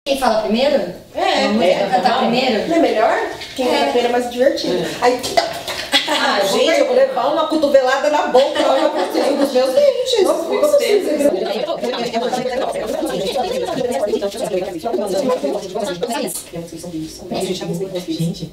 Quem fala primeiro? Vamos cantar primeiro? Não é melhor? Quem canta primeiro é mais divertido. Aí, gente, eu vou levar uma cotovelada na boca. Eu preciso dos meus dentes. Nossa, fico Gente.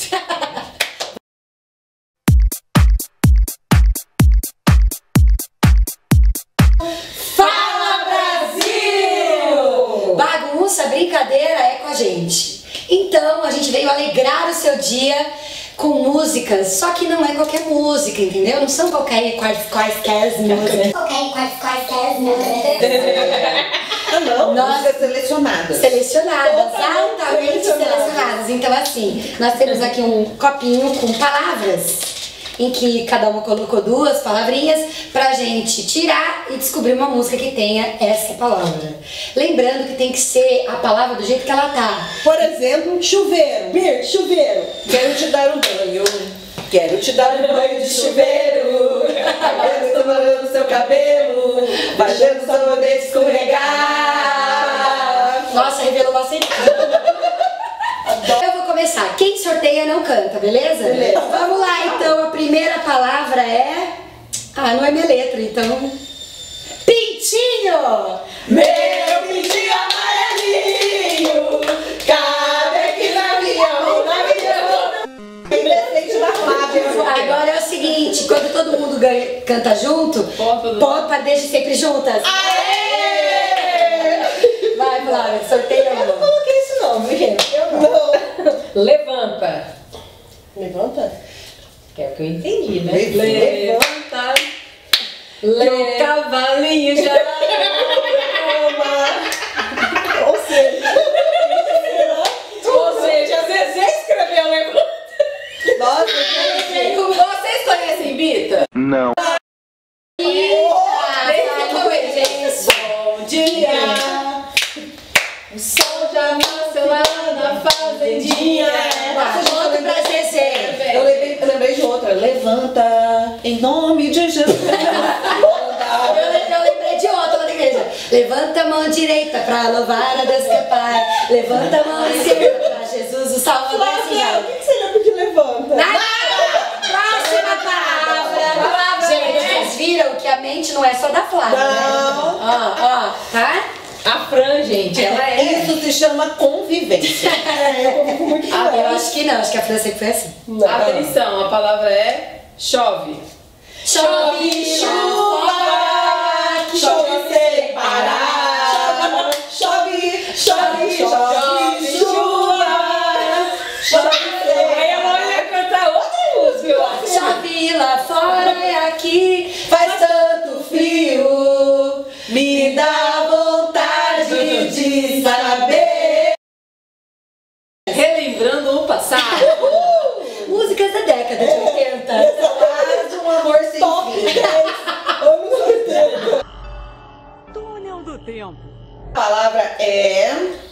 Fala, Brasil! Bagunça, brincadeira é com a gente. Então, a gente veio alegrar o seu dia com músicas, só que não é qualquer música, entendeu? Não são quaisquer músicas. Quaisquer músicas. Não, músicas selecionadas. Selecionadas, altamente selecionadas. Então, assim, nós temos aqui um copinho com palavras, em que cada uma colocou duas palavrinhas pra gente tirar e descobrir uma música que tenha essa palavra. Lembrando que tem que ser a palavra do jeito que ela tá. Por exemplo, chuveiro. Bir, chuveiro. Quero te dar um banho. Quero te dar um banho de chuveiro. Tomando seu cabelo. Baixando sua poder escorregar. Nossa, revelou bastante. Eu vou começar. Quem sorteia não canta, beleza? Beleza. Vamos lá, então. A primeira palavra é... não é minha letra, então... Pintinho! Meu pintinho amarelinho, cabe aqui na minha mão, na minha mão. Agora é o seguinte, quando todo mundo canta junto, pode deixar sempre juntas. Aê! Vai, Flávia, sorteia uma. Eu não coloquei isso não, menina. Eu não. Levanta. Levanta? Que é o que eu entendi, né? Levanta. O cavalinho já Ou seja, Zezé escreveu levanta. nossa, Vocês conhecem Bita? Não. Bom dia. O sol já nasceu lá na fazendinha. Volta pra Zezé. eu lembrei de outra. Levanta, em nome de Jesus. Eu lembrei de outra lá da igreja. Levanta a mão direita pra louvar a Deus que é Pai. Levanta a mão esquerda pra Jesus o Salvador. Flávia, o que você lembra de levanta? Próxima palavra. Gente, vocês viram que a mente não é só da Flávia, né? Ó, tá? A Fran, gente, ela é... Isso se chama convivência. Eu convivo muito com Eu ela. acho que não, acho que a Fran sempre foi assim. Atenção, a palavra é chove. Chove, chuva, que Chove sem parar. Chove, chove, chove, chuva. Chove Aí a mãe ia cantar outra música, eu acho. chove lá fora e aqui faz tanto frio, Me dá vontade de saber. Relembrando o passado. músicas da década de 80. Mais um amor sem fim. Anos 80. Túnel do tempo. A palavra é...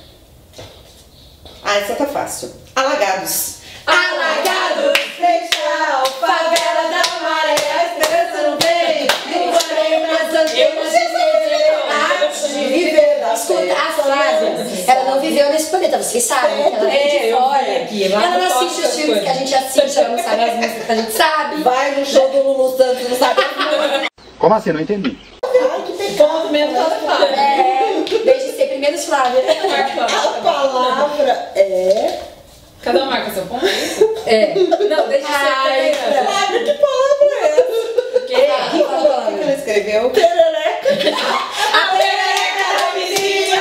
essa tá fácil. Alagados. Alagados, Seixal, favela da maré, a esperança não vem. Não farei nas antenas de viver da escuta, a Flávia, ela não viveu nesse planeta, vocês sabem que ela vem de eu fora. vi aqui, lá Ela não não assiste posso os essas filmes que a gente assiste, ela não sabe as músicas que a gente sabe. Vai no show do Lulu Santos, não sabe as músicas. Como assim? Não entendi. Ai, que pecado mesmo, tá fácil. Desde ser primeiro Flávia. A palavra é... Cada um marca seu ponto. Não, deixa eu ser. Flávia, que palavra é essa? O quê? O que ela escreveu? Perereca. A perereca da vizinha,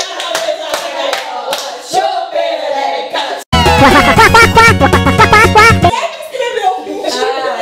Show perereca. Escreveu o bicho.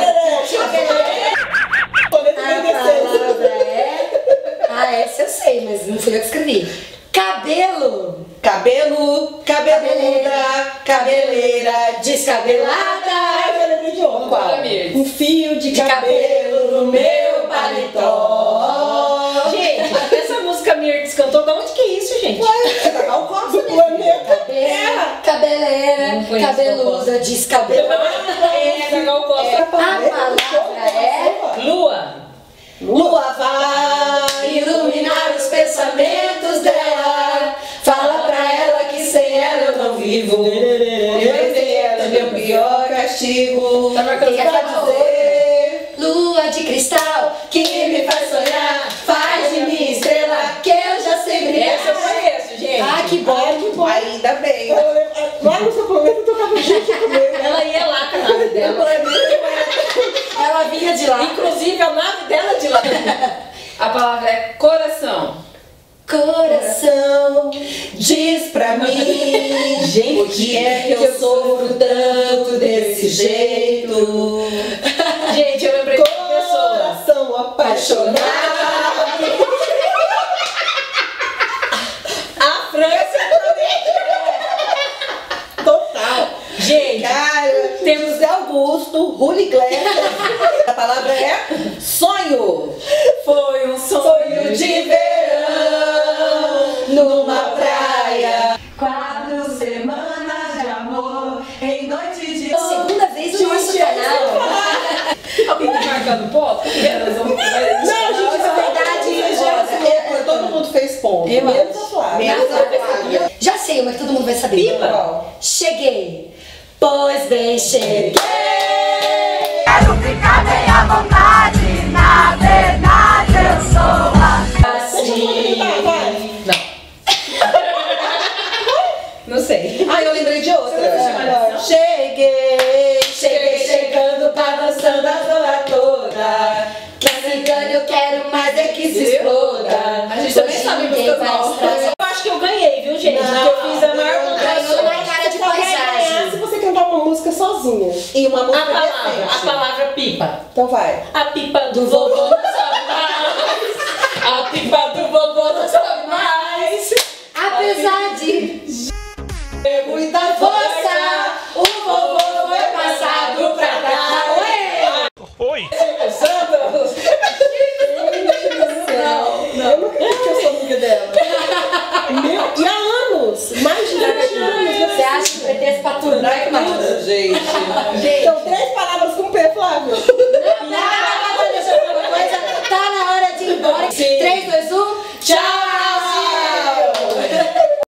essa eu sei, mas não fui eu que escrevi. Cabelo. Cabelo, cabeluda, cabeleira, Descabelada. eu lembrei de outra. Fala, Mir. Um fio de cabelo no meu paletó. Gente, essa música Mirtz cantou, da onde que é isso, gente? É da Gal Costa do planeta. Cabeleira, Não conheço cabeluda, descabelada. É, da Gal Costa. A palavra é Lua. Lua vai iluminar os pensamentos dela. Fala pra ela que vivo. Vencer ela é meu pior castigo. Tá marcando Tem pra a dizer. Lua de cristal que me faz sonhar, faz de mim estrela que eu já sei brilhar. Essa eu conheço, gente. Ah, que bom. Ainda bem. Lá no seu planeta tocava gente comigo. Ela ia lá com a nave dela. Ela vinha de lá. Inclusive, a nave dela de lá. A palavra é coração. Coração. Diz pra mim, Gente, por que é que eu sofro tanto desse jeito? Gente, eu lembrei de uma pessoa. Coração apaixonado. A França. Total. Gente, Cara, temos Zé Augusto, Rully Gleiser. A palavra é sonho. foi um sonho De verão, numa praia. 4 semanas de amor em noite de... Segunda vez no nosso canal. Alguém tá marcando ponto? Todo mundo fez ponto. Menos a Flávia. Menos a Flávia. Já sei uma que todo mundo vai saber. Qual? Cheguei. Pois bem, cheguei. Quero ficar bem à vontade, na verdade eu sou Assim. Vai. Não sei. Ah, eu lembrei de outra. Você Cheguei chegando, balançando a zona toda. Que se engane, eu quero mais é que se exploda. A gente também Hoje sabe ninguém músicas vai novas. estragar. Eu acho que eu ganhei, viu, gente? Não, Porque eu fiz a maior Ganhou na cara de Só vai ganhar paisagem. se você cantar uma música sozinha. E uma música a decente. palavra pipa. Então vai. A pipa do vovô não sobe mais. A pipa do vovô não sobe mais. Apesar de É muita força, o vovô foi passado pra cá. Oi! Eu não acredito que eu sou amiga dela. E há anos, mais de 20 anos. Você acha que pretende pra tudo, não é que mais? Gente. Então, 3 palavras com P, Flávio.